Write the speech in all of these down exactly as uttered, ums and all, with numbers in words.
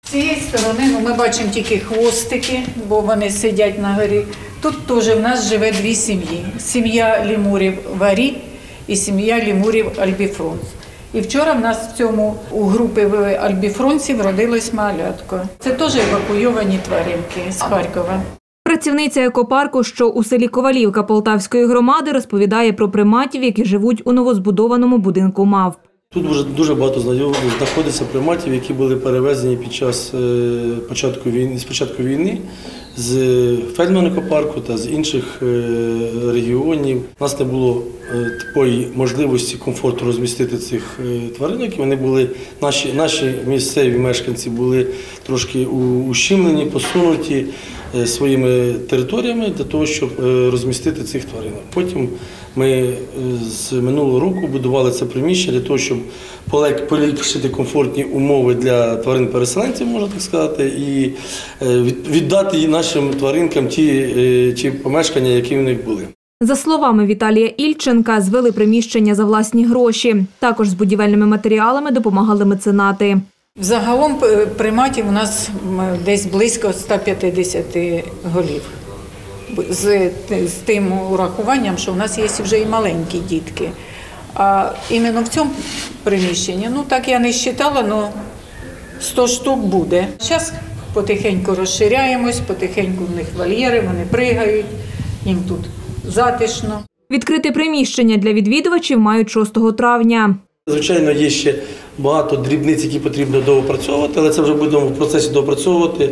З цієї сторони ну, ми бачимо тільки хвостики, бо вони сидять на горі. Тут теж в нас живе дві сім'ї. Сім'я лемурів Варі і сім'я лемурів альбіфронс. І вчора в нас в цьому у групи альбіфронсів родилось малятко. Це теж евакуйовані тваринки з Харкова. Працівниця екопарку, що у селі Ковалівка Полтавської громади, розповідає про приматів, які живуть у новозбудованому будинку мавп. Тут вже дуже багато знайомих знаходиться приматів, які були перевезені під час початку війни, з початку війни з фермерного екопарку та з інших регіонів. У нас не було такої можливості, комфорту розмістити цих тваринок. Вони були, наші, наші місцеві мешканці були трошки ущемлені, посунуті своїми територіями для того, щоб розмістити цих тваринок. Потім ми з минулого року будували це приміщення для того, щоб поліпшити комфортні умови для тварин-переселенців, можна так сказати, і віддати нашим тваринкам ті, ті помешкання, які в них були. За словами Віталія Ільченка, звели приміщення за власні гроші. Також з будівельними матеріалами допомагали меценати. Взагалом приматів у нас десь близько ста п'ятдесяти голів. З, з тим урахуванням, що у нас є вже і маленькі дітки. А іменно в цьому приміщенні, ну так я не вважала, але сто штук буде. Зараз потихеньку розширяємось, потихеньку в них вольєри, вони пригають, їм тут затишно. Відкрите приміщення для відвідувачів мають шостого травня. Звичайно, є ще багато дрібниць, які потрібно доопрацьовувати, але це вже будемо в процесі доопрацьовувати,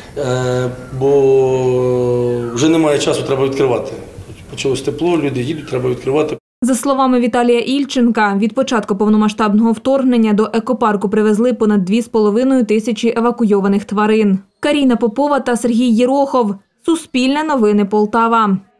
бо вже немає часу, треба відкривати. Почалось тепло, люди їдуть, треба відкривати. За словами Віталія Ільченка, від початку повномасштабного вторгнення до екопарку привезли понад дві з половиною тисячі евакуйованих тварин. Каріна Попова та Сергій Єрохов. Суспільне новини Полтава.